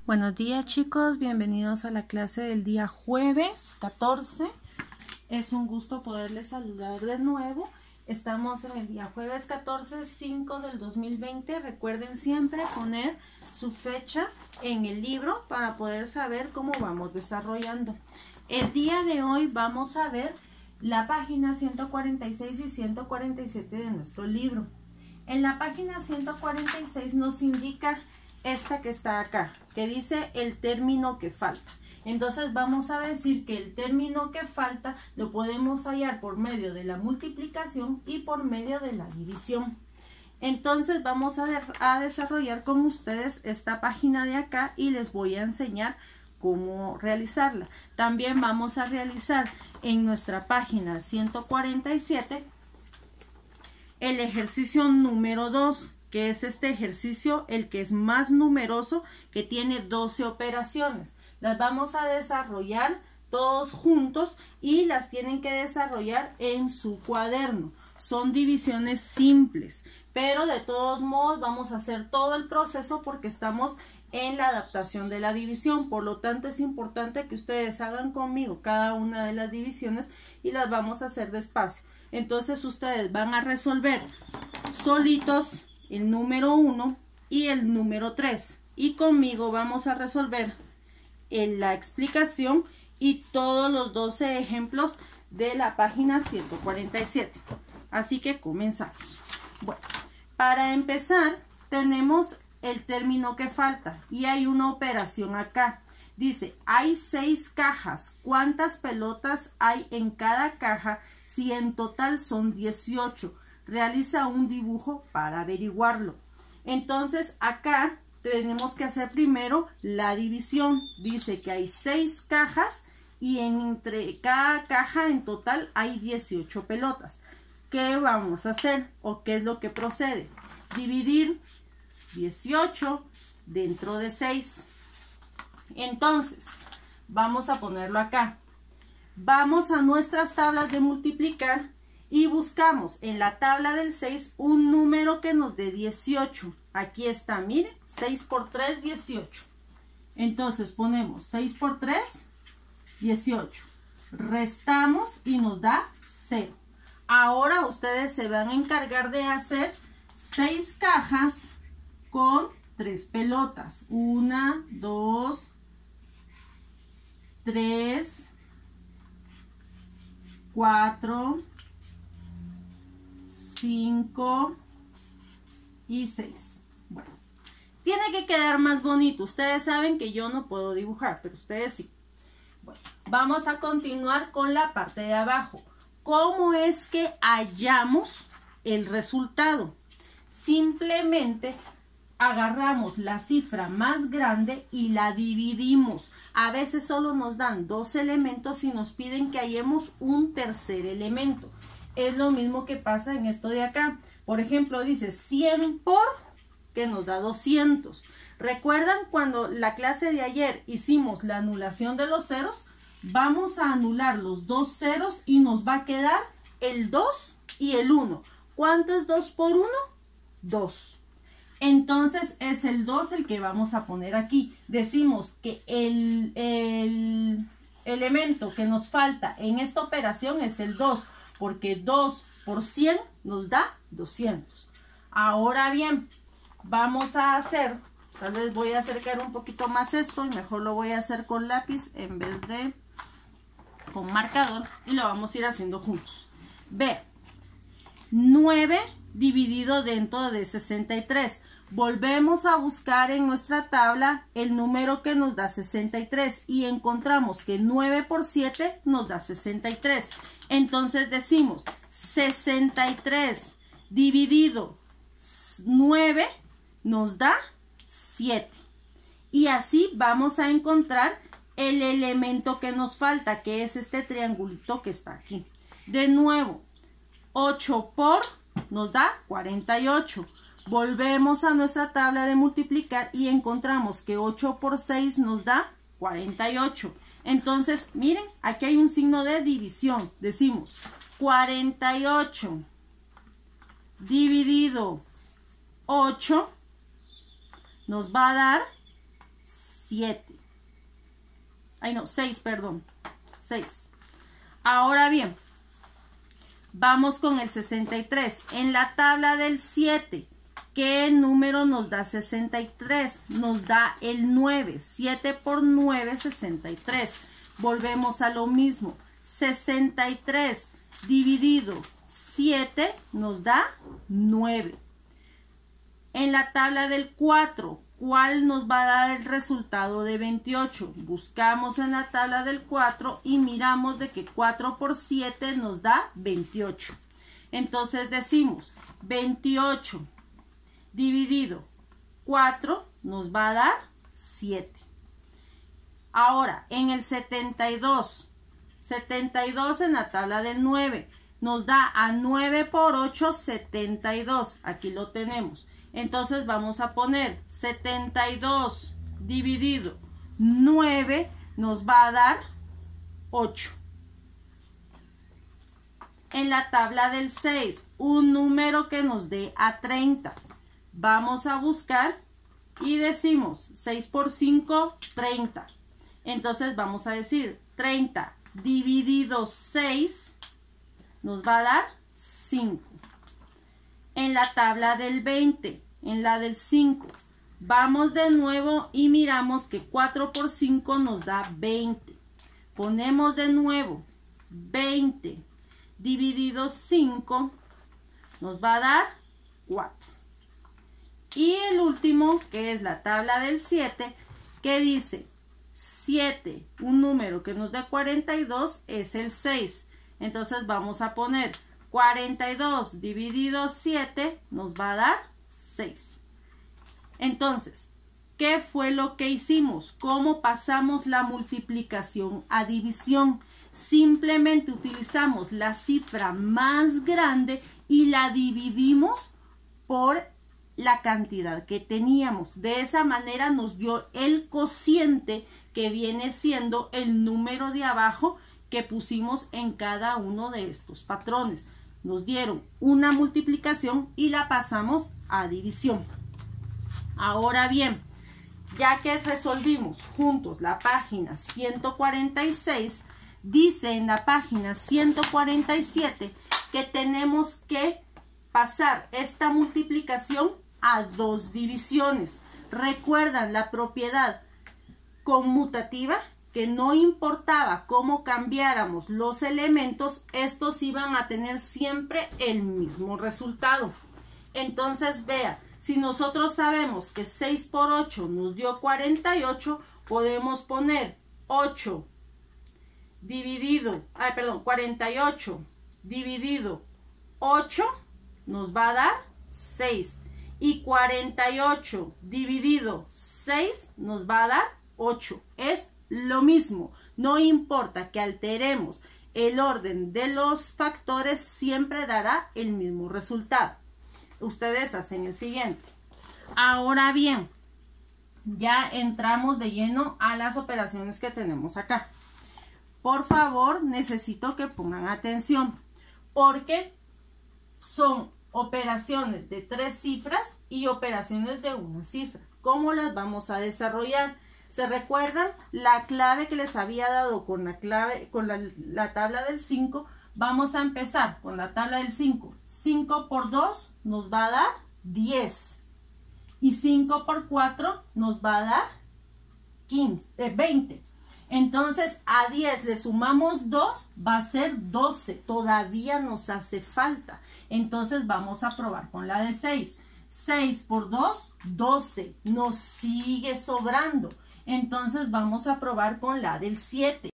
Buenos días, chicos, bienvenidos a la clase del día jueves 14. Es un gusto poderles saludar de nuevo. Estamos en el día jueves 14/5 del 2020. Recuerden siempre poner su fecha en el libro para poder saber cómo vamos desarrollando. El día de hoy vamos a ver la página 146 y 147 de nuestro libro. En la página 146 nos indica esta que está acá, que dice el término que falta. Entonces vamos a decir que el término que falta lo podemos hallar por medio de la multiplicación y por medio de la división. Entonces vamos a desarrollar con ustedes esta página de acá y les voy a enseñar cómo realizarla. También vamos a realizar en nuestra página 147 el ejercicio número 2, que es este ejercicio, el que es más numeroso, que tiene 12 operaciones. Las vamos a desarrollar todos juntos y las tienen que desarrollar en su cuaderno. Son divisiones simples, pero de todos modos vamos a hacer todo el proceso porque estamos en la adaptación de la división. Por lo tanto, es importante que ustedes hagan conmigo cada una de las divisiones y las vamos a hacer despacio. Entonces ustedes van a resolver solitos el número 1 y el número 3 y conmigo vamos a resolver la explicación y todos los 12 ejemplos de la página 147. Así que comenzamos. Bueno, para empezar tenemos el término que falta y hay una operación acá. Dice, hay 6 cajas. ¿Cuántas pelotas hay en cada caja si en total son 18? Realiza un dibujo para averiguarlo. Entonces acá tenemos que hacer primero la división. Dice que hay 6 cajas y entre cada caja en total hay 18 pelotas. ¿Qué vamos a hacer o qué es lo que procede? Dividir 18 dentro de 6. Entonces vamos a ponerlo acá. Vamos a nuestras tablas de multiplicar y buscamos en la tabla del 6 un número que nos dé 18. Aquí está, miren, 6 por 3, 18. Entonces ponemos 6 por 3, 18. Restamos y nos da 0. Ahora ustedes se van a encargar de hacer 6 cajas con 3 pelotas. 1, 2, 3, 4, 5 y 6. Bueno, tiene que quedar más bonito. Ustedes saben que yo no puedo dibujar, pero ustedes sí. Bueno, vamos a continuar con la parte de abajo. ¿Cómo es que hallamos el resultado? Simplemente agarramos la cifra más grande y la dividimos. A veces solo nos dan 2 elementos y nos piden que hallemos un tercer elemento. Es lo mismo que pasa en esto de acá. Por ejemplo, dice 100 por, que nos da 200. ¿Recuerdan cuando la clase de ayer hicimos la anulación de los ceros? Vamos a anular los 2 ceros y nos va a quedar el 2 y el 1. ¿Cuánto es 2 por 1? 2. Entonces es el 2 el que vamos a poner aquí. Decimos que el elemento que nos falta en esta operación es el 2. Porque 2 por 100 nos da 200. Ahora bien, vamos a hacer, tal vez voy a acercar un poquito más esto y mejor lo voy a hacer con lápiz en vez de con marcador y lo vamos a ir haciendo juntos. Ve, 9 dividido dentro de 63. Volvemos a buscar en nuestra tabla el número que nos da 63 y encontramos que 9 por 7 nos da 63. Entonces decimos 63 dividido 9 nos da 7. Y así vamos a encontrar el elemento que nos falta, que es este triangulito que está aquí. De nuevo, 8 por nos da 48. Volvemos a nuestra tabla de multiplicar y encontramos que 8 por 6 nos da 48. Entonces, miren, aquí hay un signo de división. Decimos 48 dividido 8 nos va a dar 7. Ay, no, 6, perdón. 6. Ahora bien, vamos con el 63. En la tabla del 7, ¿qué número nos da 63? Nos da el 9. 7 por 9, 63. Volvemos a lo mismo. 63 dividido 7 nos da 9. En la tabla del 4, ¿cuál nos va a dar el resultado de 28? Buscamos en la tabla del 4 y miramos de que 4 por 7 nos da 28. Entonces decimos 28 dividido 4 nos va a dar 7. Ahora, en el 72 en la tabla del 9 nos da a 9 por 8, 72. Aquí lo tenemos. Entonces vamos a poner 72 dividido 9 nos va a dar 8. En la tabla del 6, un número que nos dé a 30. Vamos a buscar y decimos 6 por 5, 30. Entonces vamos a decir 30 dividido 6 nos va a dar 5. En la tabla del 20, en la del 5, vamos de nuevo y miramos que 4 por 5 nos da 20. Ponemos de nuevo 20 dividido 5 nos va a dar 4. Y el último, que es la tabla del 7, que dice 7, un número que nos da 42 es el 6. Entonces vamos a poner 42 dividido 7 nos va a dar 6. Entonces, ¿qué fue lo que hicimos? ¿Cómo pasamos la multiplicación a división? Simplemente utilizamos la cifra más grande y la dividimos por la cantidad que teníamos. De esa manera nos dio el cociente, que viene siendo el número de abajo que pusimos en cada uno de estos patrones. Nos dieron una multiplicación y la pasamos a división. Ahora bien, ya que resolvimos juntos la página 146, dice en la página 147 que tenemos que pasar esta multiplicación a 2 divisiones. ¿Recuerdan la propiedad conmutativa? Que no importaba cómo cambiáramos los elementos, estos iban a tener siempre el mismo resultado. Entonces, vea, si nosotros sabemos que 6 por 8 nos dio 48, podemos poner 8 dividido, 48 dividido 8 nos va a dar 6. Y 48 dividido 6 nos va a dar 8. Es lo mismo. No importa que alteremos el orden de los factores, siempre dará el mismo resultado. Ustedes hacen el siguiente. Ahora bien, ya entramos de lleno a las operaciones que tenemos acá. Por favor, necesito que pongan atención, porque son operaciones de 3 cifras y operaciones de 1 cifra. ¿Cómo las vamos a desarrollar? ¿Se recuerdan la clave que les había dado con la tabla del 5? Vamos a empezar con la tabla del 5. 5 por 2 nos va a dar 10. Y 5 por 4 nos va a dar 20. Entonces a 10 le sumamos 2, va a ser 12. Todavía nos hace falta. Entonces vamos a probar con la de 6. 6 por 2, 12. Nos sigue sobrando. Entonces vamos a probar con la del 7.